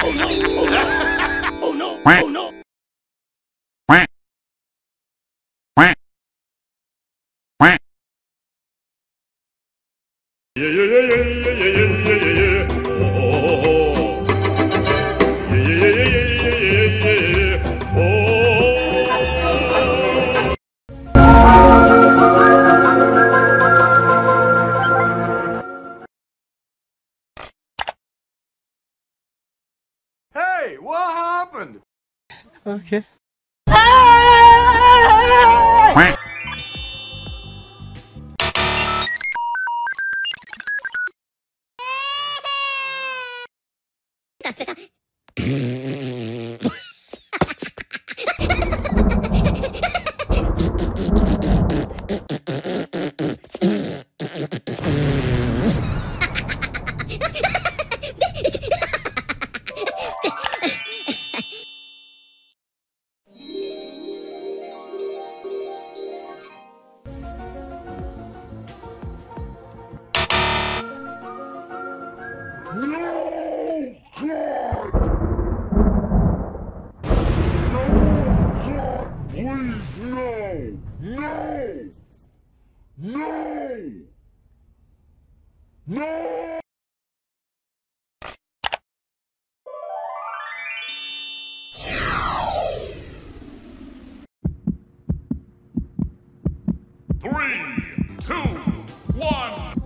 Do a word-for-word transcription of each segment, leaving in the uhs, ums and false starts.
Oh no! Oh no! Yeah, yeah, yeah, yeah, yeah, yeah, yeah, yeah, yeah. Oh, oh, oh. Yeah, yeah, yeah, yeah, yeah, yeah, yeah. Oh. Hey, what happened? Okay. No! God! Please, no! No! No! No! Three, two, one.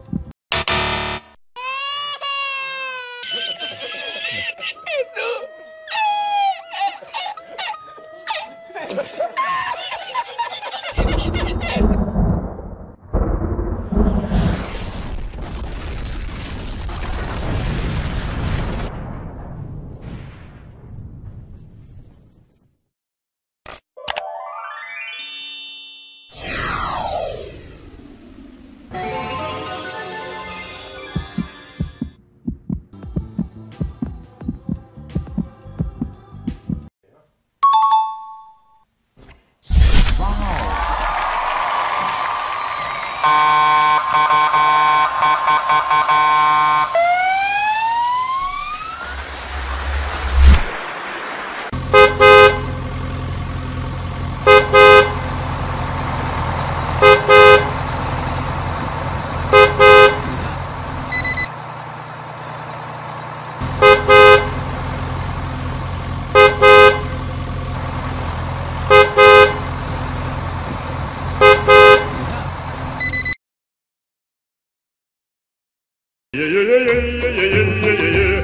Yeah, yeah, yeah, yeah, yeah, yeah, yeah, yeah, yeah.